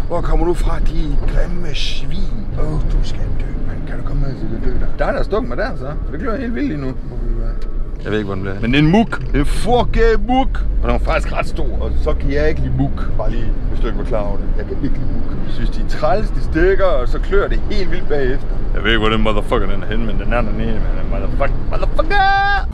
Hvor kommer du fra, de grimme svin? Du skal dø, mand. Kan du komme med, så du dø der? Der er der stukket mig der, så. Det bliver helt vildt lige nu. Jeg ved ikke, hvor den bliver. Men det er en muk. Det er en fucking muk. Og den er faktisk ret stor. Og så kan jeg ikke lide muk. Bare lige, hvis du ikke var klar over det. Jeg kan ikke lide muk. Jeg synes, de er træls, de stikker, og så klør det helt vildt bagefter. Jeg ved ikke, hvor den motherfucker den er henne, men den er dernede, men motherfucker!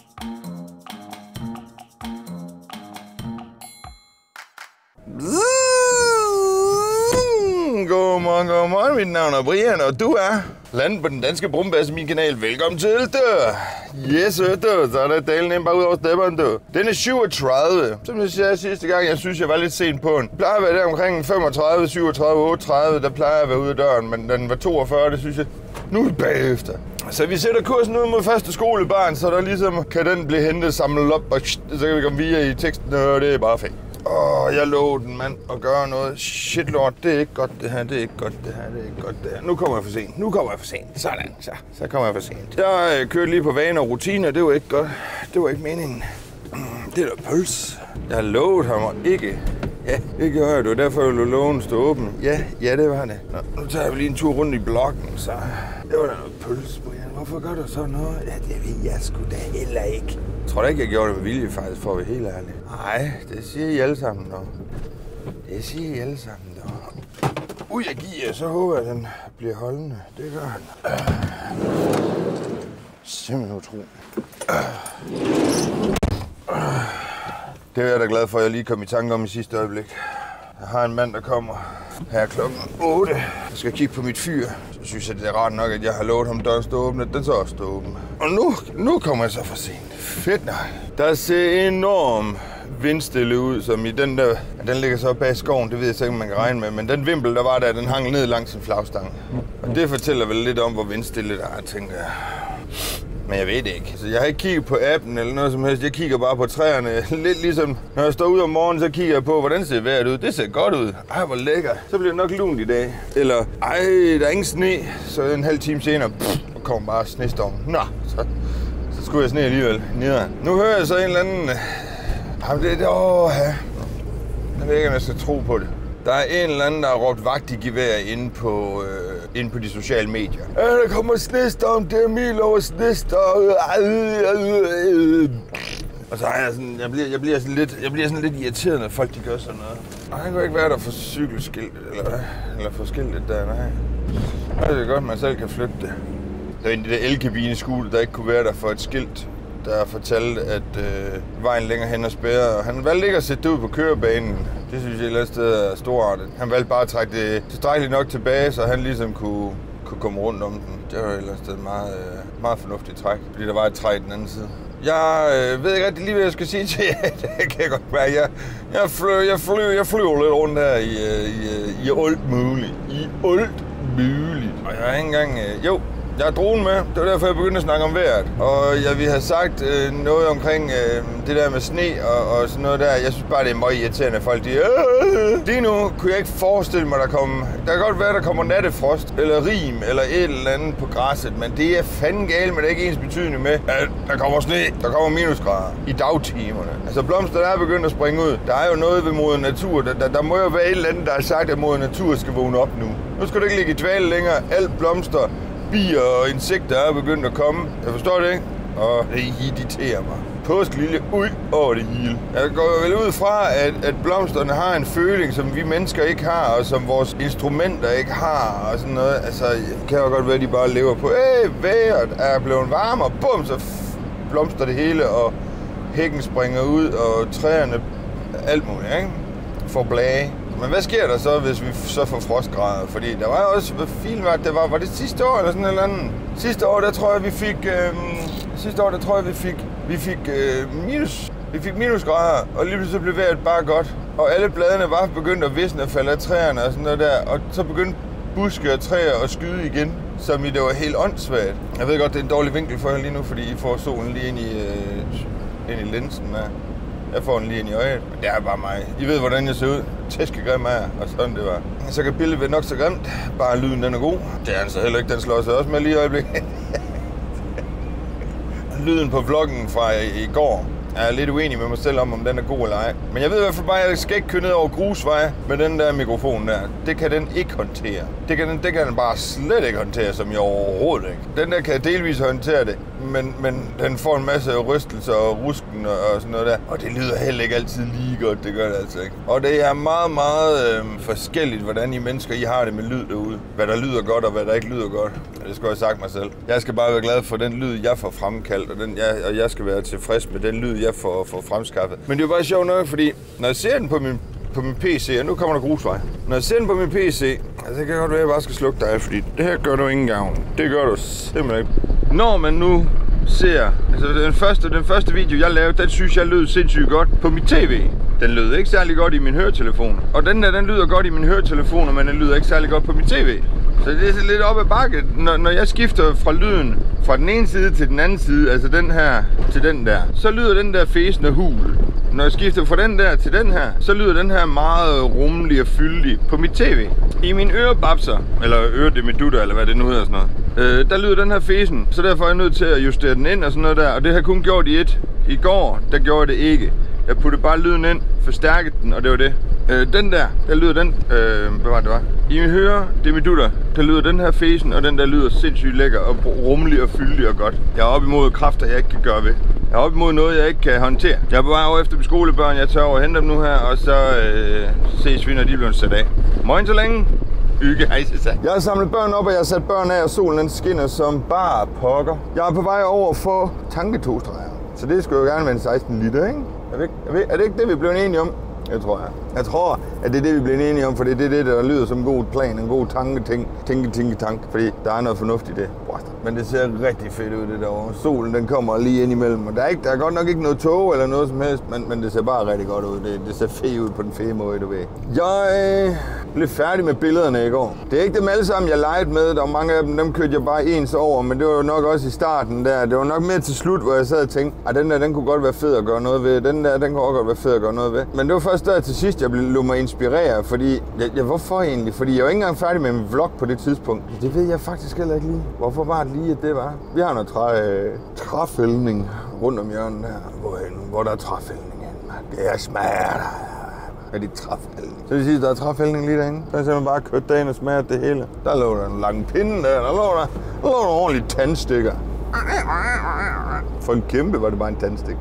Godmorgen. Mit navn er Brian, og du er landet på den danske brumbasse min kanal. Velkommen til, du. Yes, du. Så er der dalen ind bare ud over stepperen, du. Den er 37. Som jeg sagde sidste gang, jeg synes, jeg var lidt sent på den. Plejer at være der omkring 35, 37, 38. Der plejer at være ude af døren, men den var 42, det synes jeg. Nu er vi bagefter. Så vi sætter kursen ud mod første skolebarn, så der ligesom kan den blive hentet, samlet op, og så kan vi komme via i teksten, og det er bare fedt. Jeg lovede den, mand, at gøre noget. Shit, lord, det er ikke godt, det her. Det er ikke godt, det her. Det er ikke godt, det her. Nu kommer jeg for sent. Sådan, så kommer jeg for sent. Jeg kørte lige på vaner og rutiner. Det var ikke godt. Det var ikke meningen. Det er da pøls. Jeg lovede ham ikke. Ja, det gør jeg. Det var derfor, jeg lå lågen stå åben. Ja, det var det. Nu tager vi lige en tur rundt i blokken, så... Det var da noget pøls, Brian. Hvorfor gør du sådan noget? Ja, det ved jeg sgu da heller ikke. Jeg tror da ikke, jeg gjorde det med vilje, faktisk, for at være helt ærlig. Nej, det siger I alle sammen, dog. Ui, jeg giver, så håber jeg, at den bliver holdende. Det gør han. Simpelthen utroligt. Det er jeg da glad for, at jeg lige kom i tanke om i sidste øjeblik. Jeg har en mand, der kommer her klokken 8. Jeg skal kigge på mit fyr. Så synes jeg, det er rart nok, at jeg har lovet ham døren stå åbne. Den så også stå åben. Og nu kommer jeg så for sent. Fedt nej. Der ser enormt vindstille ud, som i den der... Den ligger så bag skoven, det ved jeg så ikke, man kan regne med. Men den vimpel, der var der, den hang ned langs sin flagstang. Og det fortæller vel lidt om, hvor vindstille der er, tænker jeg. Men jeg ved det ikke. Så jeg har ikke kigget på appen eller noget som helst. Jeg kigger bare på træerne. Lidt ligesom, når jeg står ud om morgenen, så kigger jeg på, hvordan ser vejret ud. Det ser godt ud. Ej, hvor lækker. Så bliver det nok lunt i dag. Eller, ej, der er ingen sne. Så en halv time senere, og kommer bare snestorm. Nå, så skulle jeg sne alligevel. Nederen. Nu hører jeg så en eller anden... Jamen, det ja. Jeg ved ikke, om jeg skal tro på det. Der er en eller anden, der har råbt vagt i gevær inde på de sociale medier. Der kommer snestorm, det er mil over snestorm. Og så er jeg sådan, jeg bliver sådan lidt irriteret, når folk de gør sådan noget. Og han kan ikke være der for cykelskilt, eller for skiltet der, nej. Det er godt, man selv kan flytte det. Der er en af de der elkabineskule, der ikke kunne være der for et skilt, der fortalte, at vejen længere hen er spærret, og han valgte ikke at sætte det ud på kørebanen. Det synes jeg et eller andet sted er storartet. Han valgte bare at trække det tilstrækkeligt nok tilbage, så han ligesom kunne komme rundt om den. Det var et eller andet sted meget fornuftigt træk, fordi der var et træ i den anden side. Jeg ved ikke rigtig lige, hvad jeg skal sige til jer. Det kan jeg godt være. Jeg flyver lidt rundt her i alt muligt. Og jeg har ikke engang... Jeg har dronen med, det var derfor, jeg begyndte at snakke om vejret. Og jeg ville have sagt noget omkring det der med sne og sådan noget der. Jeg synes bare, det er meget irriterende, at folk lige nu kunne jeg ikke forestille mig, der kan godt være, der kommer nattefrost, eller rim, eller et eller andet på græsset. Men det er fandme galt, men det er ikke ens betydning med, at der kommer sne, der kommer minusgrader i dagtimerne. Altså blomster, der er begyndt at springe ud. Der er jo noget ved moder natur. Der må jo være et eller andet, der har sagt, at moder natur skal vågne op nu. Nu skal du ikke ligge i dvale længere. Alt blomster, bier og insekter er begyndt at komme. Jeg forstår det ikke, og det irriterer mig. Påskelilje ud over det hele. Jeg går vel ud fra, at blomsterne har en føling, som vi mennesker ikke har, og som vores instrumenter ikke har, og sådan noget. Altså, det kan jo godt være, at de bare lever på, vejret er blevet varmere, og bum, så blomster det hele, og hækken springer ud, og træerne, alt muligt, ikke? Får blage. Men hvad sker der så, hvis vi så får frostgrader? Fordi der var også, hvad filen var det sidste år eller sådan eller andet? Sidste år, der tror jeg, vi fik minusgrader, og lige pludselig blev vejret bare godt. Og alle bladene var begyndt at visne og falde af træerne og sådan noget der, og så begyndte buske og træer at skyde igen, som i det var helt åndssvagt. Jeg ved godt, det er en dårlig vinkel for jer lige nu, fordi I får solen lige ind i linsen der. Jeg får den lige ind i øjet, men det er bare mig. I ved, hvordan jeg ser ud. Tæskegrim er jeg, og sådan det var. Så kan billedet være nok så grimt, bare lyden den er god. Det er altså heller ikke, den slår sig også med lige i øjeblikket. Lyden på vloggen fra i går er lidt uenig med mig selv om den er god eller ej. Men jeg ved i hvert fald bare, at jeg skal ikke køre ned over grusveje med den der mikrofon der. Det kan den ikke håndtere. Det kan den bare slet ikke håndtere, som jeg overhovedet ikke. Den der kan delvis håndtere det, men den får en masse rystelser og rusken og sådan noget der. Og det lyder heller ikke altid lige godt, det gør det altså ikke. Og det er meget, meget forskelligt, hvordan I mennesker I har det med lyd derude. Hvad der lyder godt og hvad der ikke lyder godt. Det skulle jeg have sagt mig selv. Jeg skal bare være glad for den lyd, jeg får fremkaldt, og jeg skal være tilfreds med den lyd, jeg får fremskaffet. Men det er jo bare sjovt nok, fordi når jeg ser den på min PC, og nu kommer der grusvej. Når jeg ser den på min PC, altså det kan godt være, at jeg bare skal slukke dig, fordi det her gør du ingen gavn. Det gør du simpelthen ikke. Når man nu ser, altså den første video, jeg lavede, den synes jeg lød sindssygt godt på mit tv. Den lød ikke særlig godt i min høretelefon. Og den lyder godt i min høretelefon, men den lyder ikke særlig godt på mit tv. Så det er så lidt op ad bakke, når jeg skifter fra lyden fra den ene side til den anden side, altså den her til den der, så lyder den der fæsende hul. Når jeg skifter fra den der til den her, så lyder den her meget rummelig og fyldig på mit tv. I mine ørebabser, eller øredemidutter, eller hvad det nu hedder sådan noget, der lyder den her fæsen, så derfor er jeg nødt til at justere den ind og sådan noget der, og det har jeg kun gjort i et. I går, der gjorde jeg det ikke. Jeg puttede bare lyden ind, forstærkede den, og det var det. Den der lyder den, hvad var det var? I mine øredemidutter, der lyder den her fæsen, og den der lyder sindssygt lækker og rummelig og fyldig og godt. Jeg er op imod kræfter, jeg ikke kan gøre ved. Jeg er op imod noget, jeg ikke kan håndtere. Jeg er på vej over efter mine skolebørn, jeg tager over og henter dem nu her, og så ses vi, når de bliver sat af. Morgen så længe. Hygge, hej så. Jeg har samlet børn op, og jeg har sat børn af, og solen den skinner som bare pokker. Jeg er på vej over for tanketogstreger. Så det skulle jo gerne være en 16 liter, ikke? Er det ikke det, vi blev enige om? Jeg tror, at det er det, vi bliver enige om, for det er det, der lyder som en god plan, en god tanke, fordi der er noget fornuft i det. Men det ser rigtig fedt ud, det derovre. Solen, den kommer lige ind imellem, og der er godt nok ikke noget tog eller noget som helst, men det ser bare rigtig godt ud. Det ser fedt ud på den fede måde, du ved. Jeg blev færdig med billederne i går. Det er ikke dem alle sammen, jeg legede med. Der var mange af dem kørte jeg bare ens over, men det var jo nok også i starten der. Det var nok mere til slut, hvor jeg sad og tænkte, at den kunne godt være fed at gøre noget ved. Den kunne også godt være fed at gøre noget ved. Men det var først der til sidst, jeg lod mig inspirere, fordi... hvorfor egentlig? Fordi jeg var ikke engang færdig med en vlog på det tidspunkt. Det ved jeg faktisk heller ikke lige. Hvorfor var det lige, at det var? Vi har noget træfældning rundt om hjørnet her, hvor der er træfældning. Det er smager med de træfældning. Så det siger, der er træfældning lige derinde. Så er man bare kørt derind og smager det hele. Der lå der en lang pinde der lå der ordentligt tandstikker. For en kæmpe var det bare en tandstik.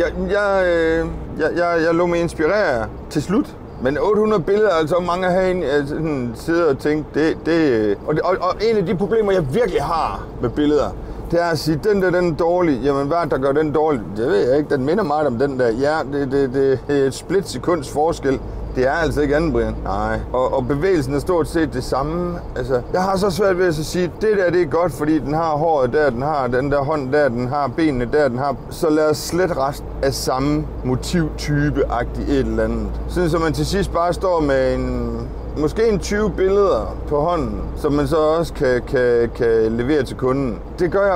Jeg lå mig inspirere til slut. Men 800 billeder, altså mange herinde sidder og tænker, og en af de problemer, jeg virkelig har med billeder, det er at sige, den er dårlig. Jamen, hvad der gør den dårlig? Det ved jeg ikke. Den minder meget om den der. Ja, det er et splitsekunds forskel. Det er altså ikke andet, Brian. Nej. Og bevægelsen er stort set det samme. Altså, jeg har så svært ved at sige, det der det er godt, fordi den har håret der, den har den der hånd der, den har benene der, den har... Så lad os slet resten af samme motivtype-agtigt et eller andet. Sådan så man til sidst bare står med måske en 20 billeder på hånden, som man så også kan levere til kunden. Det gør jeg,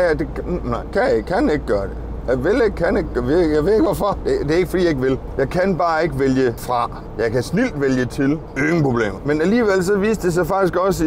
kan ikke gøre det. Jeg vil ikke, jeg ved ikke hvorfor. Det er ikke fordi jeg ikke vil. Jeg kan bare ikke vælge fra. Jeg kan snilt vælge til. Ingen problemer. Men alligevel så viste det sig faktisk også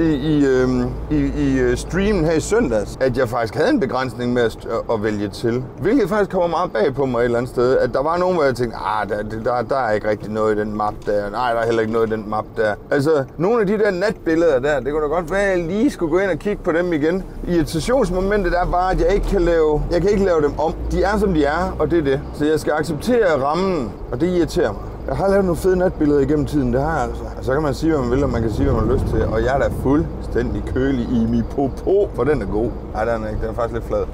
i streamen her i søndags, at jeg faktisk havde en begrænsning med at vælge til. Hvilket faktisk kommer meget bag på mig et eller andet sted. At der var nogen, hvor jeg tænkte, der er ikke rigtig noget i den map der. Nej, der er heller ikke noget i den map der. Altså, nogle af de der natbilleder der, det kunne da godt være, at jeg lige skulle gå ind og kigge på dem igen. Irritationsmomentet er bare, at jeg kan ikke lave dem om. De er som de er, og det er det. Så jeg skal acceptere rammen, og det irriterer mig. Jeg har lavet nogle fede natbilleder igennem tiden, det har jeg altså. Og så kan man sige, hvad man vil, og man kan sige, hvad man har lyst til. Og jeg er da fuldstændig kølig i min popo, for den er god. Nej, den er ikke. Den er faktisk lidt flad.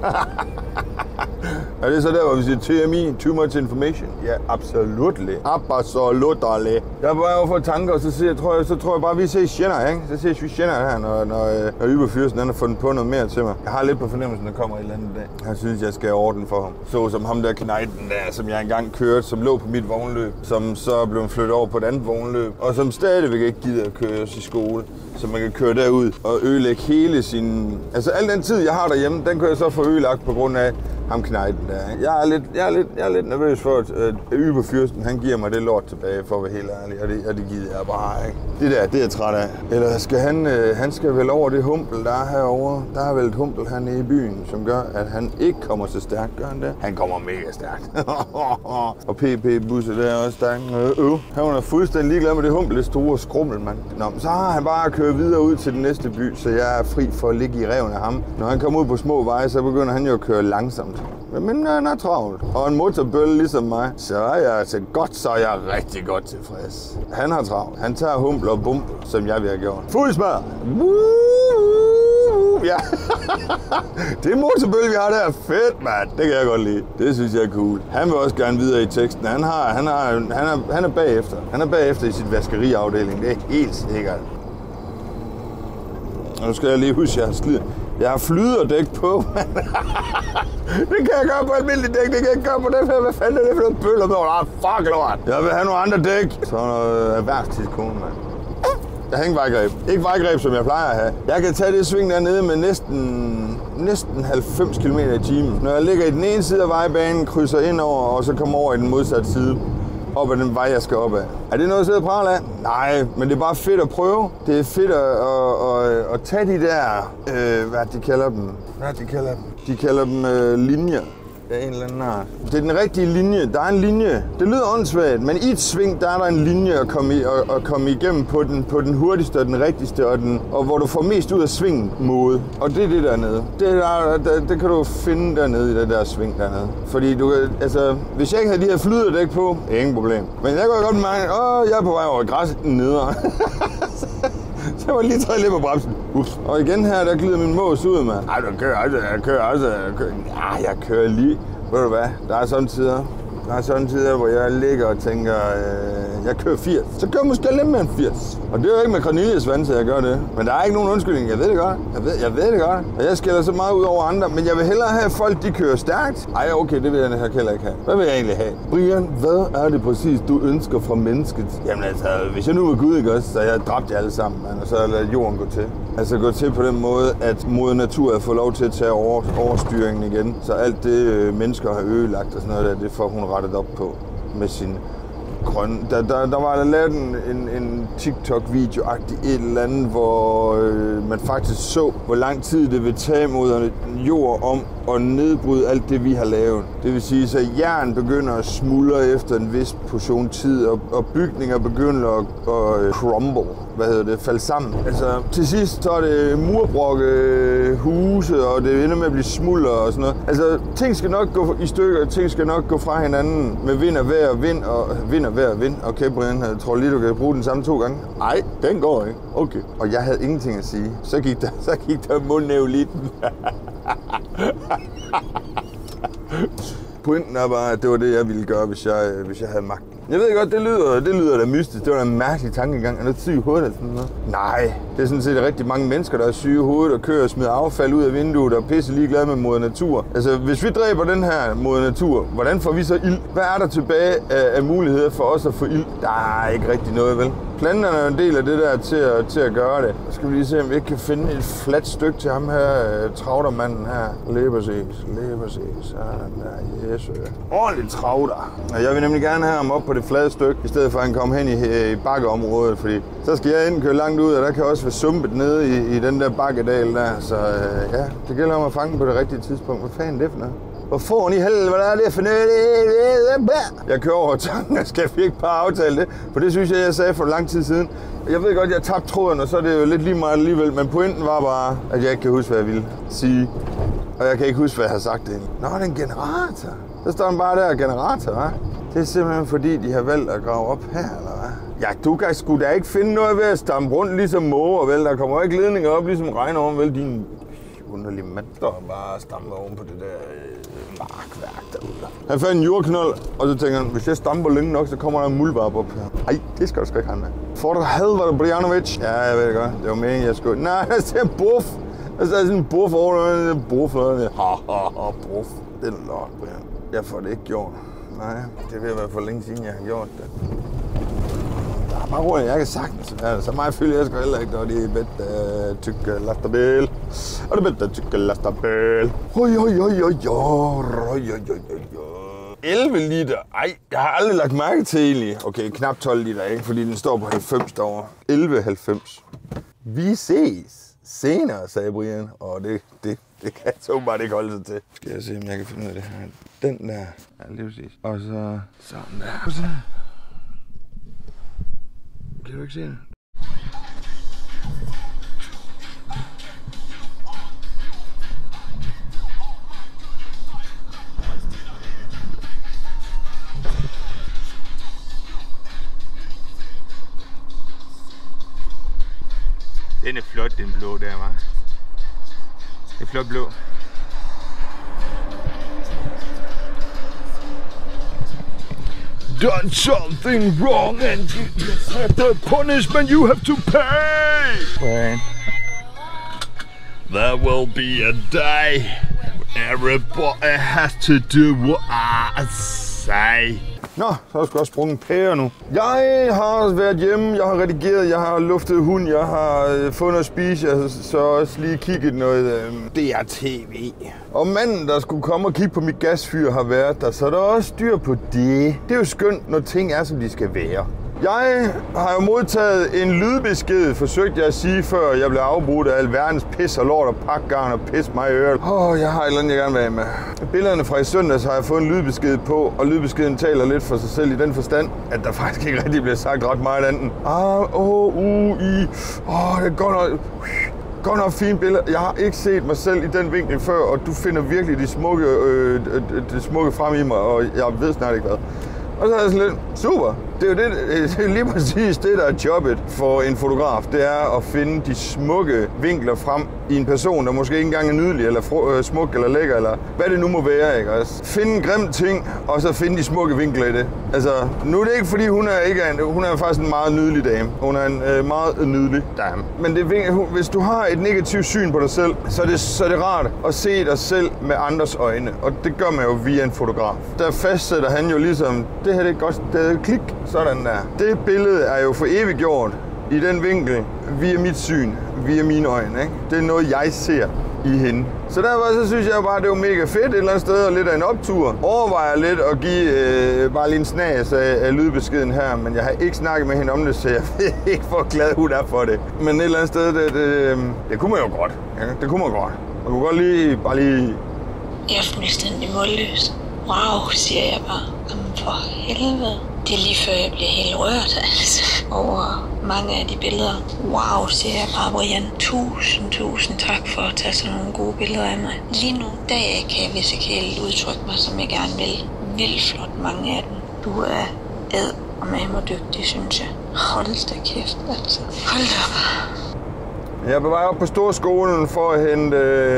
Og det er så der, hvor vi siger, TMI, too much information. Ja, absolutely. Absolutely. Jeg er på vej over for tanker, og så tror jeg bare, vi ses senere, ikke? Så ses vi senere her, når Yberfyrsten har fundet på noget mere til mig. Jeg har lidt på fornemmelsen, der kommer et eller andet dag. Jeg synes, jeg skal ordne for ham. Så som ham der knejten der, som jeg engang kørte, som lå på mit vognløb, som så blev flyttet over på et andet vognløb, og som stadigvæk ikke gider at køre i skole. Så man kan køre derud og ødelægge hele sin... Altså al den tid, jeg har derhjemme, den kan jeg så få ødelagt på grund af ham knejten der. Jeg er lidt nervøs for, at Yberfyrsten, han giver mig det lort tilbage, for at være helt ærlig. besværligt, og det gider jeg bare ikke. Det er jeg træt af. Eller skal han skal vel over det humpel, der er herovre. Der er vel et humpel hernede i byen, som gør, at han ikke kommer så stærkt. Gør han det? Han kommer mega stærkt. Og PP-busser, der er også stærkt. Han var fuldstændig ligeglad med det humpel, det store skrummel, mand. Nå, så har han bare kørt videre ud til den næste by, så jeg er fri for at ligge i reven af ham. Når han kommer ud på små veje, så begynder han jo at køre langsomt. Men han er travlt. Og en motorbølle ligesom mig, så er jeg til godt, så er jeg rigtig godt tilfreds. Han har travlt. Han tager humpel og bump, som jeg vil have gjort. Fuld smør! Ja. Det motorbølle, vi har der, er fedt, mand. Det kan jeg godt lide. Det synes jeg er cool. Han vil også gerne videre i teksten. Han er bagefter. Han er bagefter i sit vaskeriafdeling. Det er helt sikkert. Og nu skal jeg lige huske, jeg har flyderdæk på. Det kan jeg gøre på almindelig dæk, det kan jeg ikke gøre på det her. Hvad fanden er det for noget bøller med? Fuck lort. Jeg vil have nogle andre dæk. Så noget erhvervstidskone, mand. Jeg har ingen vejgreb. Ikke vejgreb, som jeg plejer at have. Jeg kan tage det sving dernede med næsten 90 km/t. Når jeg ligger i den ene side af vejbanen, krydser ind over, og så kommer over i den modsatte side. Op ad den vej, jeg skal op ad. Er det noget at sidde og prale af? Nej, men det er bare fedt at prøve. Det er fedt at tage de der, hvad de kalder dem? De kalder dem linjer af en eller anden art. Det er den rigtige linje. Der er en linje. Det lyder åndssvagt, men i et sving, der er der en linje at komme igennem på den hurtigste og den rigtigste, og hvor du får mest ud af svingmode. Og det er det dernede. Det kan du finde dernede i det der sving dernede. Fordi hvis jeg ikke havde de her flyderdæk på, ingen problem. Men jeg kunne godt mærke, jeg er på vej over græsset nedere. Så jeg var lige træet lidt på bremsen. Ups. Og igen her, der glider min mås ud, mand. Ej, jeg kører lige. Ved du hvad, der er sådan tider, hvor jeg ligger og tænker, jeg kører 80. Så kører jeg måske lidt mere end 80. Og det er jo ikke med Cornelius vand, at jeg gør det. Men der er ikke nogen undskyldning. Jeg ved det godt. Jeg ved det godt. Og jeg skælder så meget ud over andre. Men jeg vil hellere have, at folk de kører stærkt. Ej, okay, det vil jeg heller ikke have. Hvad vil jeg egentlig have? Brian, hvad er det præcis, du ønsker fra mennesket? Jamen altså, hvis jeg nu var Gud, ikke også, så jeg dræbt jer alle sammen, man, og så lader jorden gå til. Altså gå til på den måde, at moder natur får lov til at tage overstyringen igen. Så alt det, mennesker har ødelagt og sådan noget der, det får hun rettet op på med sin grønne. Der var lavet en TikTok-video-agtig et eller andet, hvor man faktisk så, hvor lang tid det vil tage moder jord om at nedbryde alt det, vi har lavet. Det vil sige, at jern begynder at smuldre efter en vis portion tid, og bygninger begynder at crumble. Falde sammen. Altså, til sidst så er det murbrokke, huse, og det ender med at blive smulder og sådan noget. Altså, ting skal nok gå i stykker, ting skal nok gå fra hinanden med vind og vejr, vind og vejr. Okay, Brian, jeg tror lige, du kan bruge den samme 2 gange. Nej, den går ikke. Okay. Og jeg havde ingenting at sige. Så gik der mundnæve lige den. Pointen er bare, at det var det, jeg ville gøre, hvis jeg havde magten. Jeg ved godt, det lyder da mystisk. Det var da en mærkelig tankegang. Er du syg i hovedet eller sådan noget? Nej, det er sådan set rigtig mange mennesker, der er syge i hovedet og kører og smider affald ud af vinduet og pisse ligeglade med moder natur. Altså, hvis vi dræber den her moder natur, hvordan får vi så ild? Hvad er der tilbage af muligheder for os at få ild? Der er ikke rigtig noget, vel? Planterne er en del af det der til at gøre det. Så skal vi lige se, om vi ikke kan finde et fladt stykke til ham her, travtermanden her. Lige præcis. Sådan der, yes. Ordentligt travter. Og jeg vil nemlig gerne have ham op på det flade stykke, i stedet for at han kommer hen i bakkeområdet, fordi så skal jeg enten køre langt ud, og der kan også være sumpet nede i den der bakkedal der. Så ja, det gælder om at fange på det rigtige tidspunkt. Hvad fanden er det for noget? Hvor får i helvede, hvad er det for noget? Jeg kører over tanken, og skal vi ikke bare aftale det? For det synes jeg sagde for lang tid siden. Jeg ved godt, jeg tabte tråden, og så er det jo lidt lige meget alligevel. Men pointen var bare, at jeg ikke kan huske, hvad jeg ville sige. Og jeg kan ikke huske, hvad jeg har sagt det. Nå, det er en generator. Så står den bare der, generator, hva'? Det er simpelthen fordi, de har valgt at grave op her, eller hvad? Ja, du kan sgu da ikke finde noget ved at stampe rundt ligesom måger, vel? Der kommer ikke ledninger op ligesom regnorm, vel? Din underlige mand står bare og stamper oven på det der markværk derude. Han fandt en jordknold, og så tænker han, hvis jeg stamper længe nok, så kommer der en muldvarp op her. Ej, det skal du sgu ikke have med. For der helvede, Brianovic. Ja, jeg ved det godt. Det var meningen, jeg skulle. Nej, der ser en buff. Der er sådan en buff over der. Buff. Buff. Det er lort, Brian. Jeg får det ikke gjort. Nej, det vil være for længe siden, jeg har gjort det. Bare roligt, jeg kan sagtens. Ja, så meget følger jeg sgu heller ikke, når de er bedre tykke lasterbil. Og det er bedre tykke lasterbil. 11 liter. Ej, jeg har aldrig lagt mærke til egentlig. Okay, knap 12 liter, ikke? Fordi den står på 90 derovre. 11,90. Vi ses senere, sagde Brian. Og det kan jeg bare ikke holde sig til. Skal jeg se, om jeg kan finde ud af det her. Den der. Ja, lige præcis. Og så sådan der. Kan du ikke se det? Den er flot, den blå der, hva'? Det er flot blå. Done something wrong and you have the punishment you have to pay. Right. There will be a day everybody has to do what I say. Nå, så har jeg sgu også sprunget pære nu. Jeg har været hjemme, jeg har redigeret, jeg har luftet hund, jeg har fået noget at spise, jeg har så også lige kigget noget DR-TV. Og manden, der skulle komme og kigge på mit gasfyr, har været der, så der er også styr på det. Det er jo skønt, når ting er, som de skal være. Jeg har jo modtaget en lydbesked, forsøgte jeg at sige, før jeg blev afbrudt af alverdens pis og lort og pakgarn og pis mig i øret. Jeg har et eller andet, jeg gerne vil have med. Billederne fra i søndags har jeg fået en lydbesked på, og lydbeskeden taler lidt for sig selv i den forstand, at der faktisk ikke rigtig bliver sagt ret meget andet. Det er godt nok fine billeder. Jeg har ikke set mig selv i den vinkel før, og du finder virkelig det smukke frem i mig, og jeg ved snart ikke hvad. Og så er jeg sådan lidt, super. Det er lige præcis det, der er jobbet for en fotograf. Det er at finde de smukke vinkler frem i en person, der måske ikke engang er nydelig, eller smuk, eller lækker, eller hvad det nu må være, ikke? Altså, finde en grim ting, og så finde de smukke vinkler i det. Altså, nu er det ikke, fordi hun er faktisk en meget nydelig dame. Hun er en meget nydelig dame. Men hvis du har et negativt syn på dig selv, så er det rart at se dig selv med andres øjne. Og det gør man jo via en fotograf. Der fastsætter han jo ligesom, det her det er godt, det er klik. Sådan der. Det billede er jo for evigt gjort i den vinkel, via mit syn, via mine øjne. Ikke? Det er noget, jeg ser i hende. Så derfor så synes jeg bare, det var mega fedt et eller andet sted, og lidt af en optur. Overvejer lidt at give bare lige en snas af lydbeskeden her, men jeg har ikke snakket med hende om det, så jeg ved ikke, hvor glad hun er for det. Men et eller andet sted, det kunne man jo godt. Ja, det kunne man godt. Man kunne godt bare lige... Jeg er fuldstændig målløs. Wow, siger jeg bare. Jamen for helvede. Det er lige før jeg bliver helt rørt, altså, over mange af de billeder. Wow, siger jeg bare, Brian. Tusind tak for at tage sådan nogle gode billeder af mig. Lige nu, kan jeg vist ikke helt udtrykke mig, som jeg gerne vil. Vildt flot mange af dem. Du er eddermame dygtig, synes jeg. Hold da kæft, altså. Hold da op. Jeg er på vej op på storskolen for at hente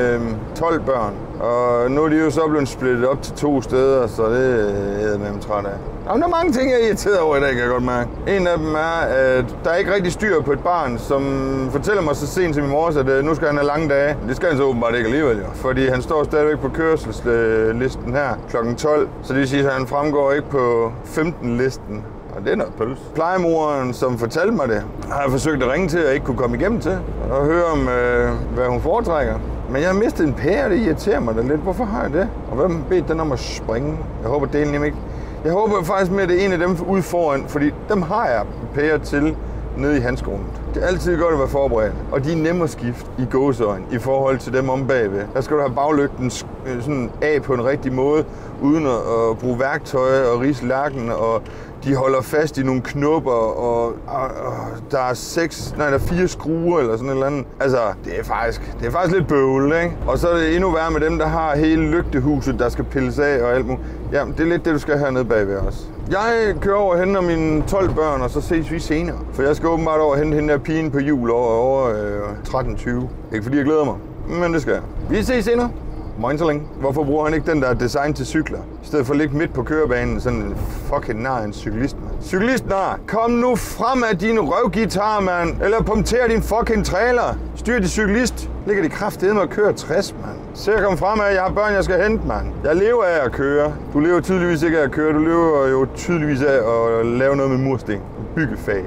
12 børn. Og nu er de jo så blevet splittet op til 2 steder, så det er jeg med træt af. Og der er mange ting, jeg er irriteret over i dag, kan jeg godt mærke. En af dem er, at der er ikke rigtig styr på et barn, som fortæller mig så sent som i morges, at nu skal han have lange dage. Det skal han så åbenbart ikke alligevel, jo. Fordi han står stadigvæk på kørselslisten her kl. 12. Så det vil sige, at han fremgår ikke på 15-listen. Og det er noget pøls. Plejemoren, som fortalte mig det, har jeg forsøgt at ringe til og ikke kunne komme igennem til. Og høre om, hvad hun foretrækker. Men jeg har mistet en pære, det irriterer mig da lidt. Hvorfor har jeg det? Og hvem bedt den om at springe? Jeg håber, det er nemlig ikke. Jeg håber faktisk med, at det er en af dem ude foran, fordi dem har jeg pære til nede i handskerummet. Det er altid godt at være forberedt, og de er nemme at skifte i gåseøjne i forhold til dem om bagved. Der skal du have baglygten sådan af på en rigtig måde, uden at bruge værktøj og ridse lærken, og de holder fast i nogle knopper, og der er 4 skruer eller sådan et eller andet. Altså, det er faktisk lidt bøvlet, ikke? Og så er det endnu værre med dem, der har hele lygtehuset, der skal pilles af og alt muligt. Ja, det er lidt det, du skal hernede bagved også. Jeg kører over og henter mine 12 børn, og så ses vi senere. For jeg skal åbenbart over og hente hende der pigen på jul over 13.20. Ikke fordi jeg glæder mig, men det skal jeg. Vi ses senere. Moin så længe. Hvorfor bruger han ikke den, der er design til cykler? I stedet for at ligge midt på kørebanen, sådan en fucking nar en cyklist, mand. Cyklist nar, kom nu frem af din røvgitar, mand. Eller punkter din fucking trailer. Styr de cyklist. Ligger de kraftedeme og kører 60, mand. Se at komme frem af, jeg har børn, jeg skal hente, mand. Jeg lever af at køre. Du lever tydeligvis ikke af at køre. Du lever jo tydeligvis af at lave noget med mursten. Byggefaget.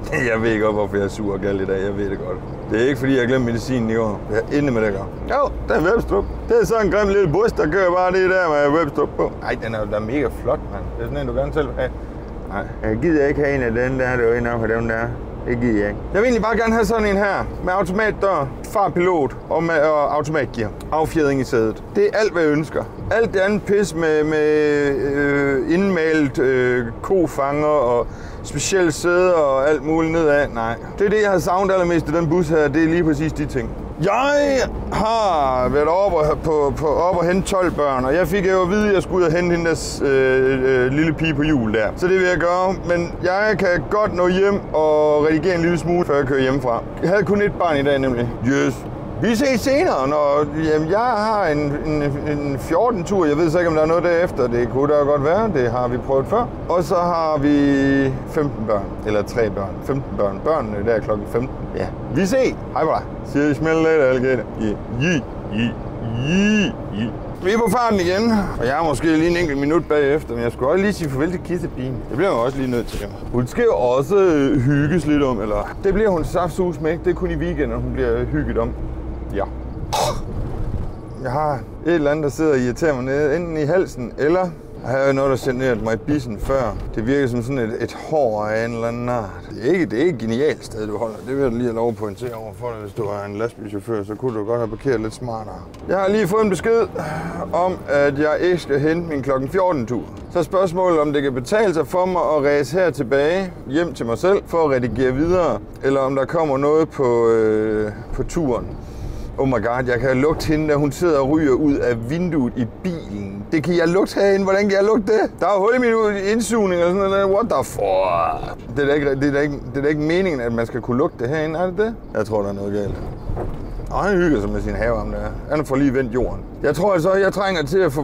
Jeg ved godt, hvorfor jeg er sur og gal i dag. Jeg ved det godt. Det er ikke, fordi jeg glemte medicinen i år. Jeg er inde med det, gør. Jo, det er Webstrup. Det er sådan en grim lille bus, der kører bare det der med Webstrup på. Ej, den er da mega flot, mand. Det er sådan en, du gerne selv vil have. Nej, jeg gider ikke have en af den der. Det er en af dem der. Det gider jeg ikke. Jeg vil egentlig bare gerne have sådan en her. Med automatdør, farpilot og automatgear. Affjedring i sædet. Det er alt, hvad jeg ønsker. Alt det andet pis med indmalet kofanger og specielle sæder og alt muligt nedad. Nej. Det er det, jeg har savnet allermest i den bus her. Det er lige præcis de ting. Jeg har været op og hente 12 børn, og jeg fik jo at vide, at jeg skulle ud og hente hendes lille pige på jul der. Så det vil jeg gøre, men jeg kan godt nå hjem og redigere en lille smule, før jeg kører hjemmefra. Jeg havde kun et barn i dag nemlig. Yes. Vi ses senere, når jeg har en 14-tur. Jeg ved så ikke, om der er noget derefter. Det kunne da godt være. Det har vi prøvet før. Og så har vi 15 børn. Eller 3 børn. 15 børn. Børnene der er klokken 15. Ja. Vi ses. Hej på dig. Siger I smelle lidt, alligator. Vi er på farten igen. Og jeg er måske lige en enkelt minut bagefter. Men jeg skulle også lige sige farvel til kissepigen. Det bliver jeg også lige nødt til. Hun skal jo også hygges lidt om. Eller det bliver hun saftsus med. Det er kun i weekenden, hun bliver hygget om. Ja. Jeg har et eller andet, der sidder og irriterer mig nede, enten i halsen, eller jeg har noget, der generede mig i bissen før. Det virker som sådan et hår af en eller anden art. Det er ikke et genialt sted, du holder. Det vil jeg lige have lov at pointere over for dig. Hvis du er en lastbilchauffør, så kunne du godt have parkeret lidt smartere. Jeg har lige fået en besked om, at jeg ikke skal hente min klokken 14-tur. Så spørgsmålet om det kan betale sig for mig at ræse her tilbage hjem til mig selv for at redigere videre, eller om der kommer noget på turen. Oh my god, jeg kan lugte hende, da hun sidder og ryger ud af vinduet i bilen. Det kan jeg lugte herinde. Hvordan kan jeg lugte det? Der er hul i min indsugning og sådan noget. What the fuck? Det er da ikke meningen, at man skal kunne lugte det herinde, er det det? Jeg tror, der er noget galt. Og han hygger sig med sin have om der. Han får lige vendt jorden. Jeg tror altså, jeg trænger til at få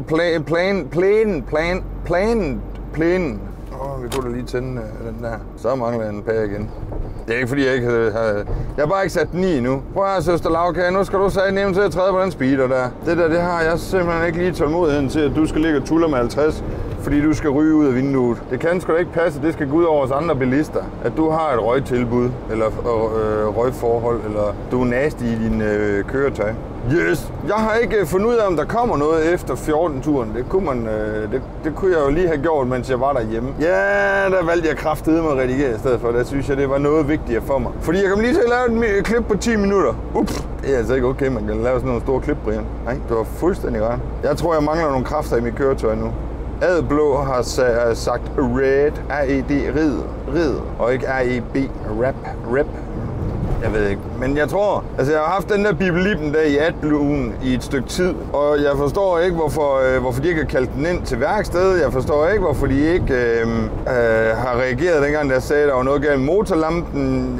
plænen. Vi kunne da lige tænde den der. Så mangler en pære igen. Det er ikke fordi, jeg ikke har... Jeg har bare ikke sat den i endnu. Prøv at høre, søster Lavkage, nu skal du sige nemt til at træde på den speeder der. Det har jeg simpelthen ikke lige tålmodigheden til, at du skal ligge og tuller med 50, fordi du skal ryge ud af vinduet. Det kan sgu da ikke passe, det skal gå ud over os andre bilister. At du har et røgtilbud, eller røgforhold, eller du er nasty i din køretøj. Yes! Jeg har ikke fundet ud af, om der kommer noget efter 14-turen. Det kunne jeg jo lige have gjort, mens jeg var derhjemme. Ja, der valgte jeg kraftedeme at redigere i stedet for. Der synes jeg, det var noget vigtigere for mig. Fordi jeg kom lige til at lave et klip på 10 minutter. Ups! Det er altså ikke okay, man kan lave sådan nogle store klip, Brian. Nej, du har fuldstændig ret. Jeg tror, jeg mangler nogle kræfter i mit køretøj nu. Adblå har sagt red, R-E-D, rid, og ikke R-E-B, rap. Jeg ved ikke, men jeg tror, altså jeg har haft den der bibelippen der i AdBlue i et stykke tid, og jeg forstår ikke, hvorfor de ikke har kaldt den ind til værksted. Jeg forstår ikke, hvorfor de ikke har reageret dengang, der sagde, der var noget galt med motorlampen.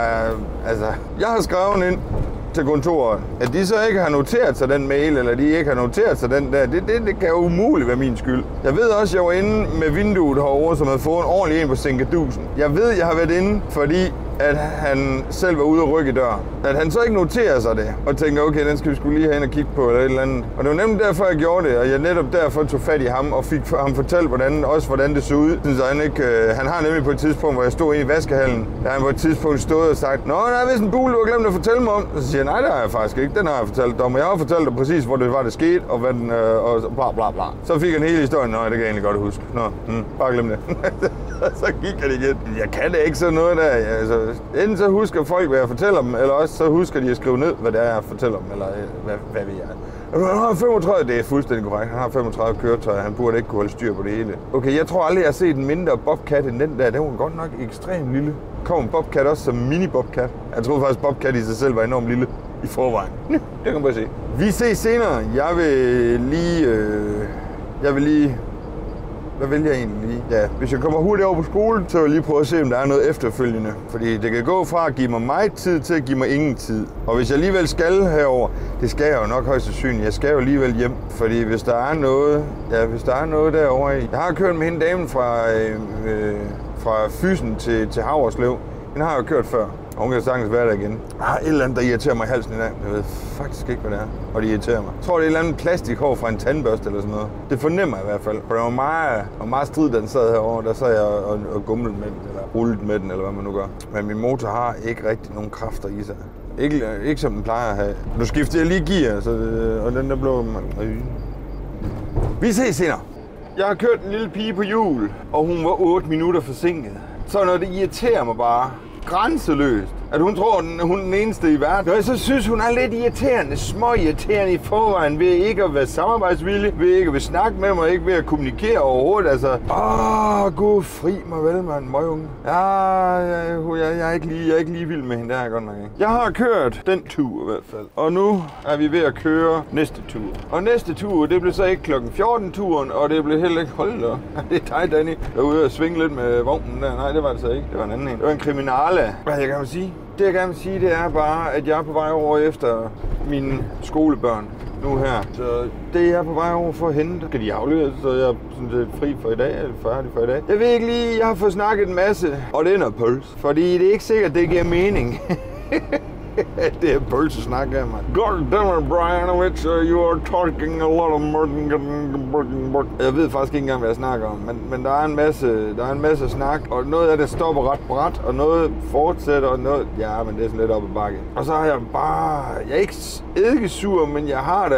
Jeg har skrevet ind til kontoret, at de så ikke har noteret sig den mail, eller de ikke har noteret sig den der, det kan jo umuligt være min skyld. Jeg ved også, at jeg var inde med vinduet herovre, som havde fået en ordentlig en på sænkedusen. Jeg ved, jeg har været inde, fordi at han selv var ude og rykke i døren. At han så ikke noterer sig det, og tænker, okay, den skal vi skulle lige have ind og kigge på, eller et eller andet. Og det var nemlig derfor, jeg gjorde det, og jeg netop derfor tog fat i ham, og fik ham fortalt, hvordan det så ud. Så han har nemlig på et tidspunkt, hvor jeg stod inde i vaskehallen, der han på et tidspunkt stod og sagt, nå, der er vist en bule, du har glemt at fortælle mig om. Så siger jeg, nej, det har jeg faktisk ikke, den har jeg fortalt dig om, og jeg har fortalt dig præcis, hvor det var, det skete, og hvad den, og bla bla bla. Så fik han hele historien, nå, det kan jeg egentlig godt huske. Nå, bare glem det. Så gik han igen. Jeg kan det ikke sådan noget der. Altså, enten så husker folk, hvad jeg fortæller dem, eller også så husker de at skrive ned, hvad det er, jeg fortæller dem, eller hvad ved jeg. Han har 35, det er fuldstændig korrekt. Han har 35 køretøjer, han burde ikke kunne holde styr på det hele. Okay, jeg tror aldrig, jeg har set en mindre Bobcat end den der. Den var godt nok ekstremt lille. Kom Bobcat også som mini-Bobcat. Jeg troede faktisk, Bobcat i sig selv var enormt lille i forvejen. Det kan man bare se. Vi ses senere. Jeg vil lige... Hvad vælger jeg egentlig lige? Ja, hvis jeg kommer hurtigt over på skole, så vil jeg lige prøve at se, om der er noget efterfølgende. Fordi det kan gå fra at give mig meget tid til at give mig ingen tid. Og hvis jeg alligevel skal herover, det skal jeg jo nok højst sandsynligt. Jeg skal jo alligevel hjem. Fordi hvis der er noget derovre i... Jeg har kørt med hende damen fra Fysen til Havreslev. Den har jeg jo kørt før. Og hun kan sagtens være der igen. Jeg har et eller andet, der irriterer mig i halsen i dag. Jeg ved faktisk ikke, hvad det er. Og det irriterer mig. Jeg tror, det er et eller andet plastikhår fra en tandbørste eller sådan noget. Det fornemmer jeg i hvert fald. For det var meget strid, da den sad herovre. Der sad jeg og gumlede med den. Eller rullet med den, eller hvad man nu gør. Men min motor har ikke rigtig nogen kræfter i sig. Ikke som den plejer at have. Nu skifter jeg lige gear, så, og den der blev... Vi ses senere. Jeg har kørt en lille pige på hjul, og hun var 8 minutter forsinket. Så når det irriterer mig bare grænseløst, at hun tror, at hun er den eneste i verden. Og så synes hun er lidt irriterende, småirriterende i forvejen, ved ikke at være samarbejdsvillig, ved ikke at vil snakke med mig, ikke ved at kommunikere overhovedet. Altså, gud fri mig vel, mand, møgunge. Jeg er ikke lige vild med hende, der er godt nok ikke. Jeg har kørt den tur i hvert fald, og nu er vi ved at køre næste tur. Og næste tur, det blev så ikke klokken 14-turen, og det blev heller ikke holdt. Det er dig, Danny, der er ude og svinge lidt med vognen der. Nej, det var det så ikke. Det var en anden en. Det var en kriminale. Hvad jeg gerne vil sige? Det jeg gerne vil sige, det er bare, at jeg er på vej over efter mine skolebørn nu her. Så det jeg er på vej over for at hente, kan de aflevere, så jeg er sådan set fri for i dag, eller færdig for i dag. Jeg ved ikke lige, jeg har fået snakket en masse, og det er noget pøls. Fordi det er ikke sikkert, det giver mening. Det er pølsesnak af mig. Goddammit, Brianovich, you are talking a lot of Jeg ved faktisk ikke engang, hvad jeg snakker om, men der er en masse snak, og noget af det stopper ret brat, og noget fortsætter, og noget, ja, men det er sådan lidt op ad bakke. Og så har jeg bare, jeg er ikke sur, men jeg har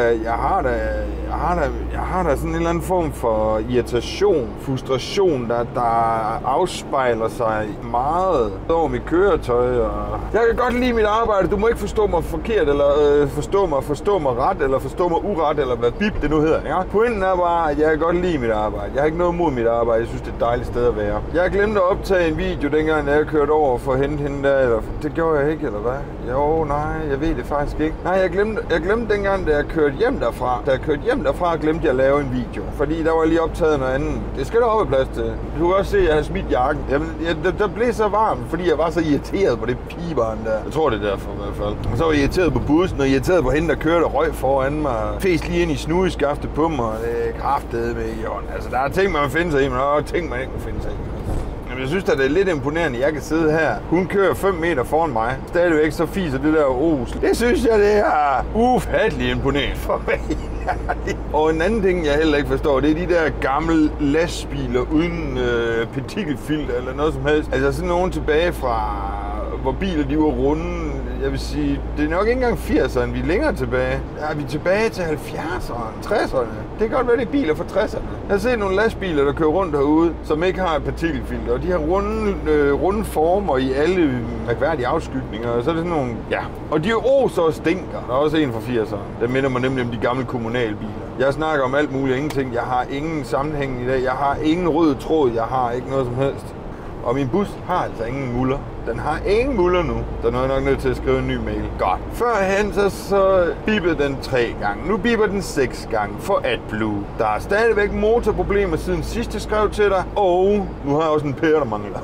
da sådan en eller anden form for irritation, frustration, der afspejler sig meget over mit køretøj, og jeg kan godt lide mit arbejde. Du må ikke forstå mig forkert, eller forstå mig ret, eller forstå mig uret, eller hvad bip det nu hedder. Ja? Pointen er bare, at jeg kan godt lide mit arbejde. Jeg har ikke noget mod mit arbejde. Jeg synes, det er et dejligt sted at være. Jeg glemte at optage en video, dengang jeg kørte over for at hente hende der. Eller det gjorde jeg ikke, eller hvad? Jo, nej, jeg ved det faktisk ikke. Nej, jeg glemte dengang, da jeg kørte hjem derfra. Da jeg kørte hjem derfra, glemte jeg at lave en video. Fordi der var lige optaget noget andet. Det skal der op i plads til. Du kan også se, at jeg har smidt jakken. Der blev så varmt, fordi jeg var så irriteret på det pigebarn der. Jeg tror, det er derfor i hvert fald. Og så var jeg irriteret på bussen, og irriteret på hende, der kørte og røg foran mig. Fæs lige ind i snudeskaftet på mig, og det er kraftedeme med i hånden. Altså, der er ting, man finde sig i, men der er også ting, man ikke kan finde sig i. Jamen, jeg synes, at det er lidt imponerende, at jeg kan sidde her. Hun kører 5 meter foran mig. Stadigvæk så fiser det der os. Det synes jeg, det er ufattelig imponerende for mig. Og en anden ting, jeg heller ikke forstår, det er de der gamle lastbiler uden partikelfilter eller noget som helst. Altså sådan nogen tilbage fra, hvor biler de var runde. Jeg vil sige, det er nok ikke engang 80'erne, vi er længere tilbage. Ja, vi er tilbage til 70'erne, 60'erne. Det kan godt være, det er biler fra 60'erne. Jeg har set nogle lastbiler, der kører rundt herude, som ikke har et partikelfilter. Og de har runde former i alle mærkværdige afskygninger. Og så er det sådan nogle, ja. Og de oser og stinker. Der er også en fra 80'erne. Der minder mig nemlig om de gamle kommunalbiler. Jeg snakker om alt muligt og ingenting. Jeg har ingen sammenhæng i dag. Jeg har ingen rød tråd. Jeg har ikke noget som helst. Og min bus har altså ingen muller. Den har ingen muller nu. Der er jeg nok nødt til at skrive en ny mail. Godt. Førhen så bippede den 3 gange. Nu bipper den 6 gange for AdBlue. Der er stadigvæk motorproblemer siden sidst jeg skrev til dig. Og nu har jeg også en pære, der mangler.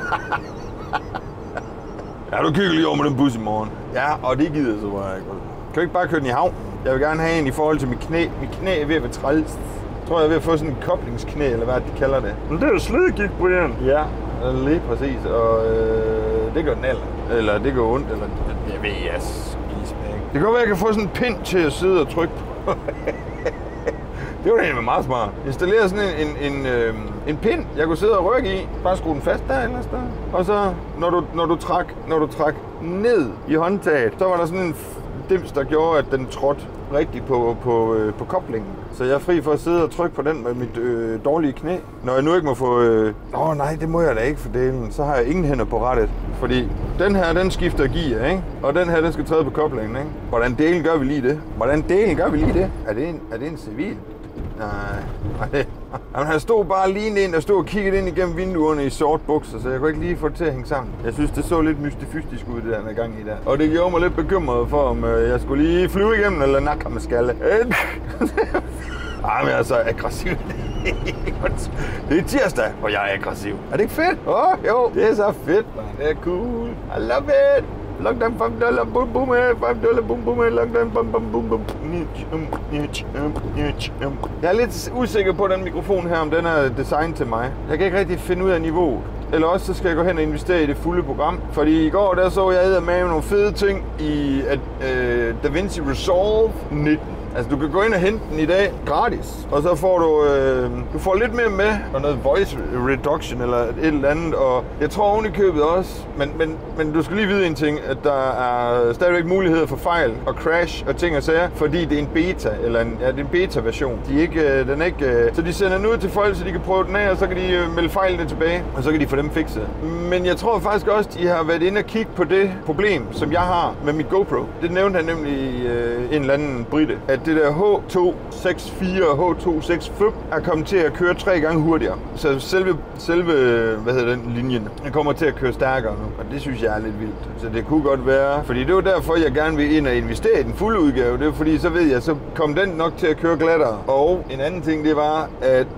Ja, du kigger lige over med den bus i morgen. Ja, og det gider jeg så bare ikke. Kan du ikke bare køre den i havn? Jeg vil gerne have en i forhold til mit knæ. Mit knæ er ved at være træls. Jeg tror, jeg er ved at få sådan en koblingsknæ, eller hvad de kalder det. Men det er jo slidgigt, Brian. Ja, lige præcis. Og det gør den eller det gør ondt, eller jeg ved, jeg spiser ikke. Det kan godt være, at jeg kan få sådan en pind til at sidde og trykke på. Det var da egentlig meget smart. Installere sådan en pind, jeg kunne sidde og rykke i. Bare skrue den fast der eller sted. Og så, når du trak ned i håndtaget, så var der sådan en dims, der gjorde, at den trådte rigtigt på koblingen. Så jeg er fri for at sidde og trykke på den med mit dårlige knæ. Når jeg nu ikke må få... nej, det må jeg da ikke for delen. Så har jeg ingen hænder på rettet. Fordi den her, den skifter gear, ikke? Og den her, den skal træde på koblingen, ikke? Hvordan delen gør vi lige det? Er det en civil? Nej. Jamen, han stod bare lige ind og stod og kiggede ind igennem vinduerne i sort bukser, så jeg kunne ikke lige få det til at hænge sammen. Jeg synes, det så lidt mystifystisk ud, det der gang i der. Og det gjorde mig lidt bekymret for, om jeg skulle lige flyve igennem eller nakke med skalle. Men jeg er så aggressiv. Det er tirsdag, og jeg er aggressiv. Er det ikke fedt? Jo, det er så fedt, man. Det er cool. I love it. Lock them $5, boom boom, $5, boom boom, lock them bum bum boom boom. Jeg er lidt usikker på den mikrofon her, om den er designet til mig. Jeg kan ikke rigtig finde ud af niveauet. Eller også så skal jeg gå hen og investere i det fulde program. Fordi i går der så jeg med nogle fede ting i DaVinci Resolve 19. Altså, du kan gå ind og hente den i dag gratis, og så får du får lidt mere med, og noget voice reduction eller et eller andet, og jeg tror oven i købet også, men du skal lige vide en ting, at der er stadigvæk muligheder for fejl og crash og ting og sager, fordi det er en beta, eller det er en beta-version. Så de sender den ud til folk, så de kan prøve den af, og så kan de melde fejlene tilbage, og så kan de få dem fikset. Men jeg tror faktisk også, de har været inde og kigge på det problem, som jeg har med mit GoPro. Det nævnte han nemlig en eller anden brite, at det der H264 og H265 er kommet til at køre 3 gange hurtigere. Så selve linjen, den kommer til at køre stærkere nu, og det synes jeg er lidt vildt. Så det kunne godt være, fordi det var derfor, jeg gerne vil ind og investere i den fulde udgave. Det er fordi, så ved jeg, så kom den nok til at køre glattere. Og en anden ting, det var, at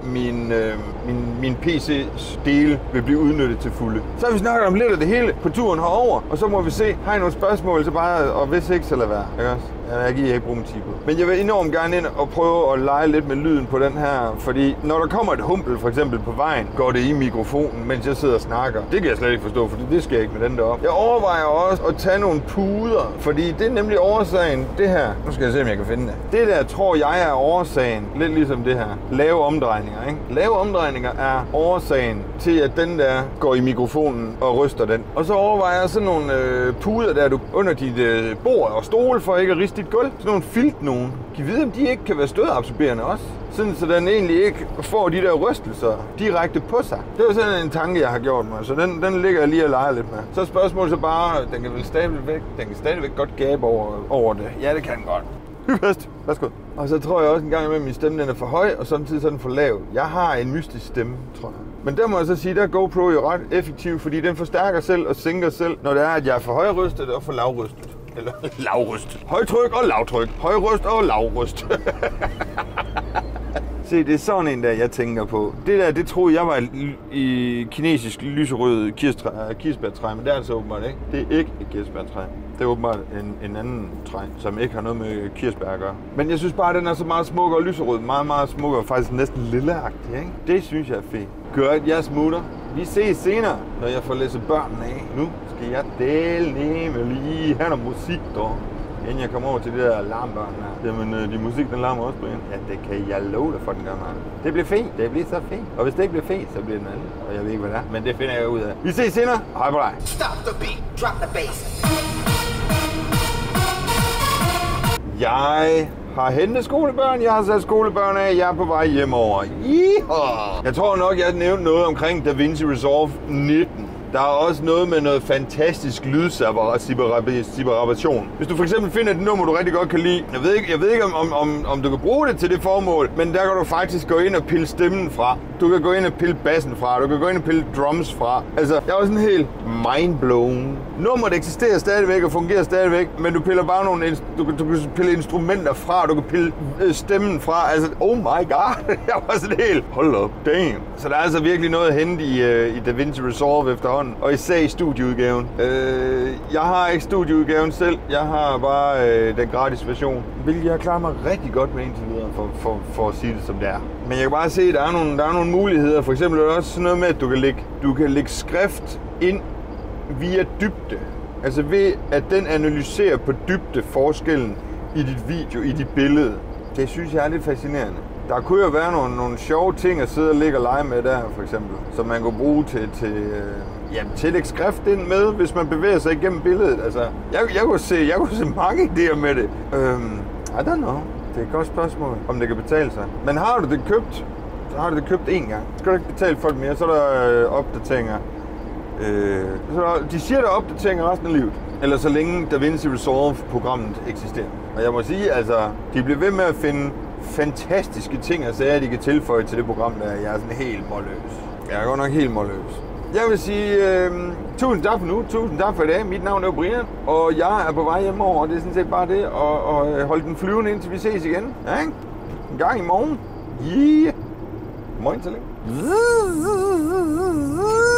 min PC's dele vil blive udnyttet til fulde. Så har vi snakket om lidt af det hele på turen herover, og så må vi se, har I nogle spørgsmål, så bare, og hvis ikke, så lad være, ikke også? Jeg giver ikke bruge min tid. Men jeg vil enormt gerne ind og prøve at lege lidt med lyden på den her, fordi når der kommer et humpel for eksempel på vejen, går det i mikrofonen, mens jeg sidder og snakker. Det kan jeg slet ikke forstå, fordi det skal jeg ikke med den deroppe. Jeg overvejer også at tage nogle puder, fordi det er nemlig årsagen, det her. Nu skal jeg se, om jeg kan finde det. Det der tror jeg er årsagen, lidt ligesom det her. Lave omdrejninger, ikke? Lave omdrejninger er årsagen til, at den der går i mikrofonen og ryster den. Og så overvejer jeg sådan nogle puder, der du under dit bord og stol for ikke at riste dit gulv. Sådan nogle filt nogen. Kan vide, om de ikke kan være stødabsorberende også? Sådan, så den egentlig ikke får de der rystelser direkte på sig. Det er sådan en tanke, jeg har gjort mig. Så den ligger jeg lige og leger lidt med. Så er spørgsmålet så bare, den kan stadigvæk godt gabe over det. Ja, det kan den godt. Hyppest. Værsgo. Og så tror jeg også en gang imellem, at min stemme den er for høj, og samtidig så er den for lav. Jeg har en mystisk stemme, tror jeg. Men der må jeg så sige, der er GoPro jo ret effektiv, fordi den forstærker selv og sænker selv, når det er, at jeg er for højrystet og for lavrystet. Eller lavrystet. Højtryk og lavtryk. Højryst og lavryst. Se, det er sådan en der, jeg tænker på. Det der, det troede jeg var i kinesisk lyserød kirsebærtræ, men det er altså åbenbart ikke. Det er ikke et kirsebærtræ. Det er åbenbart en anden træ, som ikke har noget med kirsebær at gøre. Men jeg synes bare, at den er så meget smuk og lyserød. Meget, meget smuk og faktisk næsten lilleagtig, ikke? Det synes jeg er fedt. Godt, jeg smutter. Vi ses senere, når jeg får læst børnene af. Nu skal jeg dele lige have noget musik, dog. Inden jeg kommer over til det der alarmbørn her. Jamen, de musik, den larmer også, Brian. Ja, det kan jeg love dig for, den gør mig. Det bliver fint. Det bliver så fint. Og hvis det ikke bliver fint, så bliver den anden. Og jeg ved ikke, hvad det er. Men det finder jeg ud af. Vi ses senere. Hej på dig. Stop the beat. Drop the bass. Jeg har hentet skolebørn. Jeg har sat skolebørn af. Jeg er på vej hjemover. Yeehaw! Jeg tror nok, jeg nævnte noget omkring DaVinci Resolve 19. Der er også noget med noget fantastisk lydseparation. Hvis du for eksempel finder et nummer, du rigtig godt kan lide. Jeg ved ikke om du kan bruge det til det formål, men der kan du faktisk gå ind og pille stemmen fra. Du kan gå ind og pille bassen fra. Du kan gå ind og pille drums fra. Altså, jeg er også sådan helt mindblown. Nummeret eksisterer stadigvæk og fungerer stadigvæk, men du piller bare nogle... Du kan pille instrumenter fra, du kan pille stemmen fra. Altså, oh my god. Jeg var sådan helt... Hold up, damn. Så der er altså virkelig noget at hente i DaVinci Resolve efterhånden. Og især i studieudgaven. Jeg har ikke studieudgaven selv. Jeg har bare den gratis version. Hvilket jeg klarer mig rigtig godt med indtil videre, for at sige det som det er. Men jeg kan bare se, at der er nogle muligheder. For eksempel er der også sådan noget med, at du kan lægge skrift ind via dybde. Altså ved, at den analyserer på dybde forskellen i dit video, i dit billede. Det synes jeg er lidt fascinerende. Der kunne jo være nogle sjove ting at sidde og ligge og lege med der, for eksempel. Som man kunne bruge til at lægge skrift ind med, hvis man bevæger sig igennem billedet. Altså, jeg kunne se mange idéer med det. I don't know. Det er et godt spørgsmål, om det kan betale sig. Men har du det købt, så har du det købt én gang. Så skal du ikke betale for det mere, så er der opdateringer. De siger, der er opdateringer resten af livet. Eller så længe DaVinci Resolve-programmet eksisterer. Og jeg må sige, altså, de bliver ved med at finde fantastiske ting og sager, de kan tilføje til det program, der jeg er sådan helt målløs. Jeg er godt nok helt målløs. Jeg vil sige tusind tak for nu, tusind tak for i dag. Mit navn er Brian, og jeg er på vej hjemover, og det er sådan set bare det, og holde den flyvende indtil vi ses igen. Ja, ikke? En gang i morgen. Yeah! Morgen så længe.